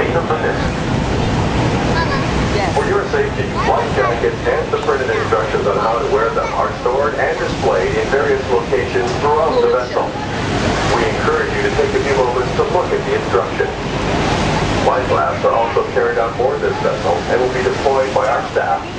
speed of the mist. Yes. For your safety, flight jackets and the printed instructions on how to wear them are stored and displayed in various locations throughout the vessel. We encourage you to take a few moments to look at the instructions. Flight labs are also carried on board this vessel and will be deployed by our staff